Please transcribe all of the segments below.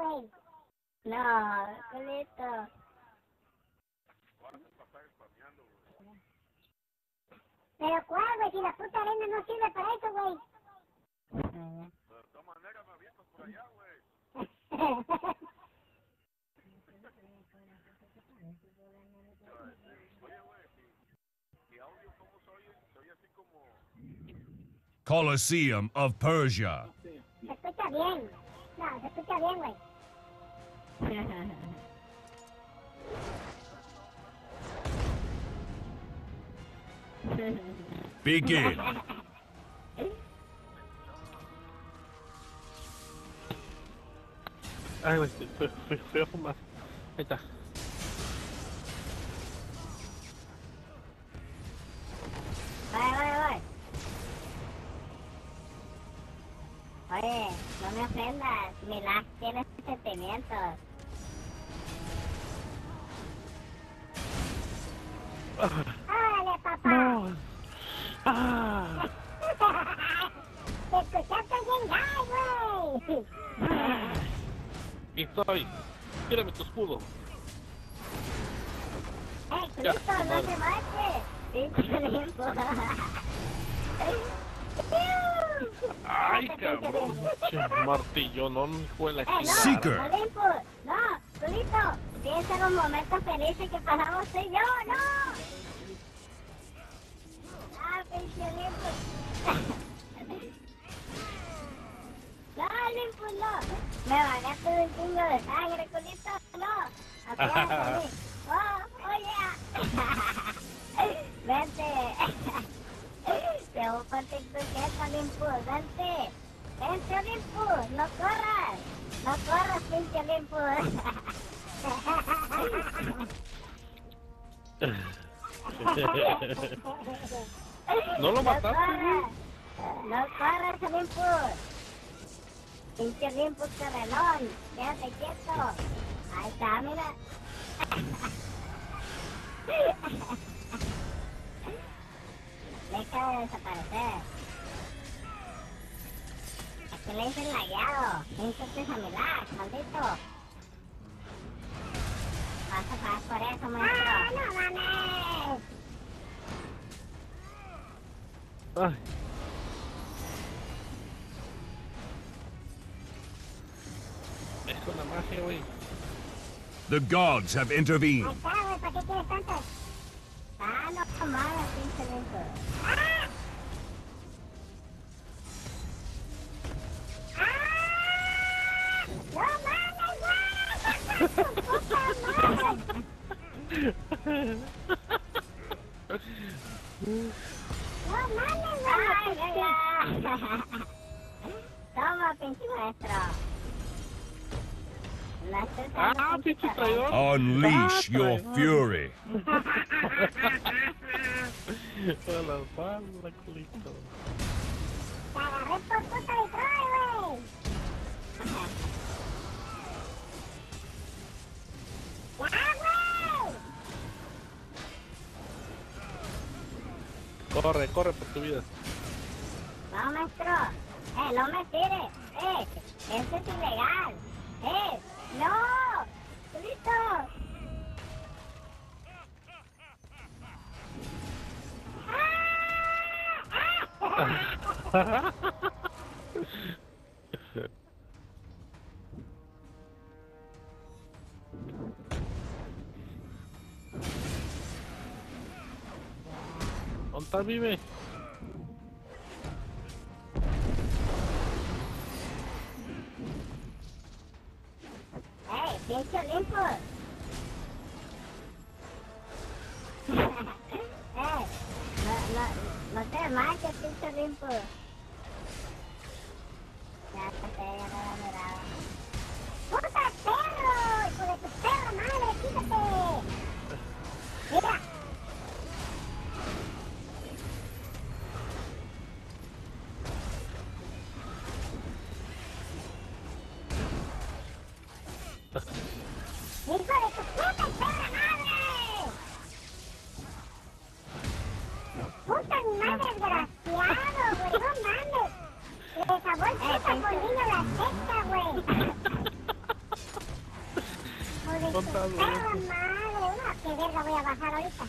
güey. No, culito. Pero cuál, güey, si la puta arena no sirve para eso, güey. De todas maneras me avientas por allá, güey. Oye, güey, mi audio, ¿cómo se oye? Se oye así como... Colosseum of Persia. Se escucha bien. No, se escucha bien, güey. Begin. Ay, güey, fui a fumar. Ahí está. Voy. Oye, no me ofendas. Mi lag tiene sentimientos. ¡Órale, papá! No. ¡Ah! ¡Te escuchaste bien, güey! Aquí estoy. Tírame tu escudo. Cristo, no se marche! ¡Pinche limpo! Ay, cabrón. Che, martillo, no, hijo de la chingada. Seeker. ¡No, limpo! ¡No! ¡Culito! Piensa en los momentos felices que pasamos tú y yo, ¡no! ¡Ah, pinche limpo! ¡No, limpo, no! ¡Me bagaste un chingo de sangre, culito! ¡No! ¡Apiádate de mí! ¡Oh, oye! ¡Vente! Te voy a partir tu jeta, Olympus, vente. Vente, Olympus, no corras. No corras, pinche Olympus. ¿No lo mataste, güey? No corras, Olympus. Pinche Olympus, carrelón. Quédate quieto. Ahí está, mira. Deja de desaparecer. ¿A qué le dicen lagueado? No insultes a mi lag, maldito. Vas a pagar por eso, maestro. ¡Ah, no mames! Ay. Es con la magia, güey. The gods have intervened. Ahí está, güey, ¿para qué quieres tantas? Ah, no mames, pinche lento. ¡Ah! ¡Ah! ¡No mames, güey! ¡Puta madre! ¡No mames, güey! Toma, pinche maestro. Ah, pinche traidor. Unleash your fury. A la espalda, culito. ¡Te agarré por puta Detroit, güey! ¡Ya, güey! Corre, corre por tu vida. No, maestro. No me tire. Eso es ilegal. No. Listo. ¿Dónde está, vive? Pinche Olympus. No te marches, pinche Olympus. Ya no lo miraba. ¡Puta perro! ¡Hijo de tu perra madre! ¡Quítate! ¡Mira! ¡Hijo de tu puta perra madre! ¡Puta madre desgraciado, güey! ¡No mames! Le acabó el puta polvillo la secta, güey. contado. ¡Perra madre! Una que verga voy a bajar ahorita.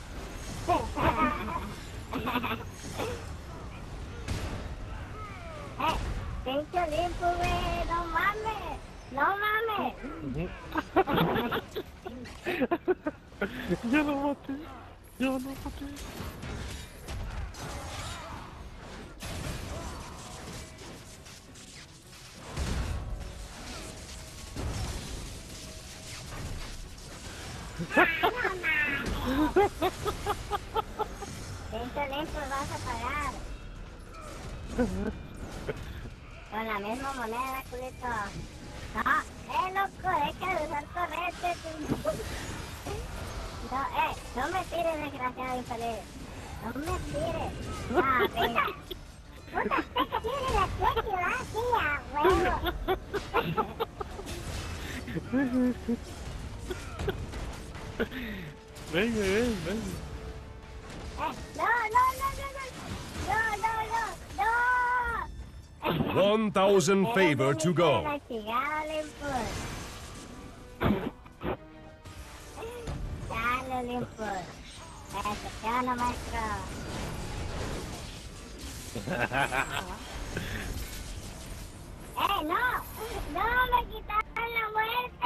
Pinche limpo, güey. No mames. No mames. Yo lo maté. Yo lo maté. Pinche limpo, vas a pagar. Con la misma moneda, culito. No, loco, deja de usar correte. No, no me tires, desgraciado infeliz. No me tires. Ah, venga. Puta, usted que tiene la suerte, va, sí, a huevo. Venga, ven. No. 1,000 favor to go. La chingada, limpo. Dale, limpo. Eso, ¿qué onda, maestro? No, me quitaron la muerte,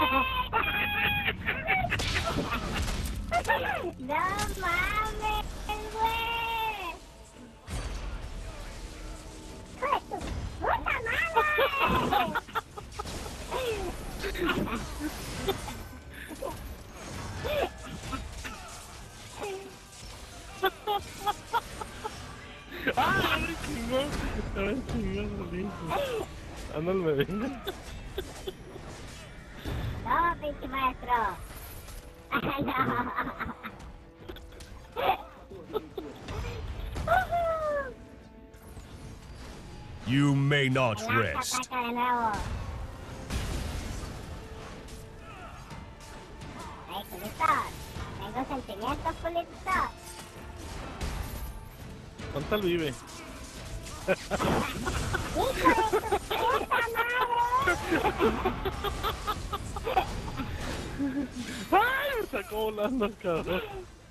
güey. No mames, güey. ¡Hijo de tu puta madre! ¡Ay, chingón! ¡Ay, chingón, lindo! Ándale, venga. No, pinche maestro. No. You may not El arca rest. ataca de nuevo. Ay, culitos. Tengo sentimientos, culitos. ¿Cuánto vive? ¡Hijo de tu puta madre! ¡Ay, me sacó volando el cabrón!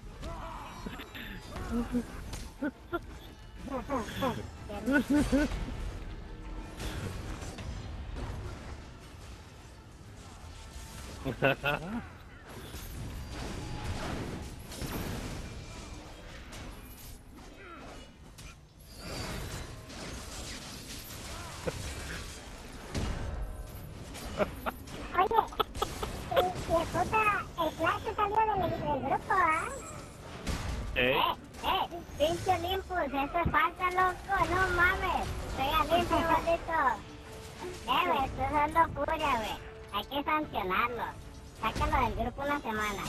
Oye, puta, el Flash salió del grupo, ¿ah? Pinche Olympus, eso es falta, loco, no mames. Soy limpio, igualito. Güey, estoy usando furia, güey. Hay que sancionarlo. Sácalo del grupo una semana.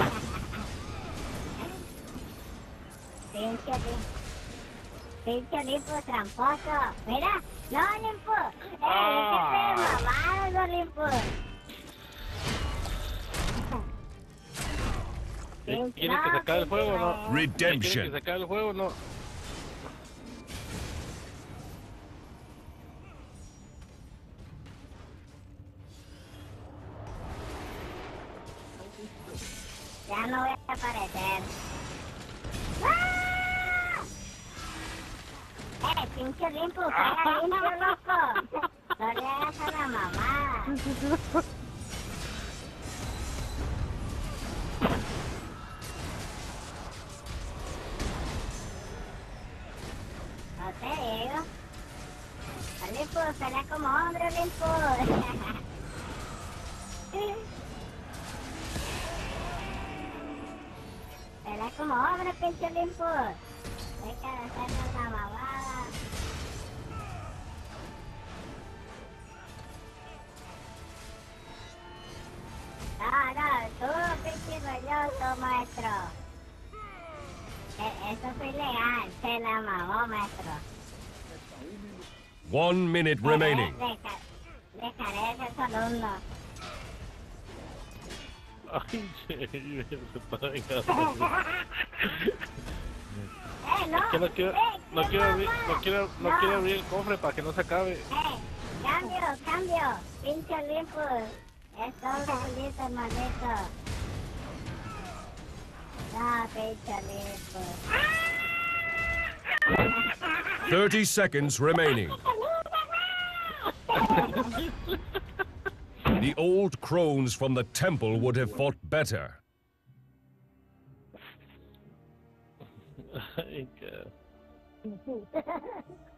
Pinche Olympus tramposo. Mira, no, Olympus. Déjate de mamadas, Olympus. ¿Quieren que se acabe el juego o no? ¿Quieren que se Redemption. acabe el juego o no? Ya no voy a aparecer. Pinche Olympus, juega limpio, loco. No le hagas a la mamá. No te digo. Olympus, pelea como hombre, Olympus. Pelea como hombre, pinche Olympus. Deja de hacernos la mamada. No, tú, pinche rolloso, maestro. Eso fue ilegal, se la mamó, maestro. 1 minute remaining. Dejaré de ser su alumno. Ay, che, se está vengando. No, Que no quiero abrir el cofre para que no se acabe. Cambio, pinche Olympus. Esto es un culito, maldito. No, pinche listo. 30 seconds remaining. The old crones from the temple would have fought better. Ay, cara.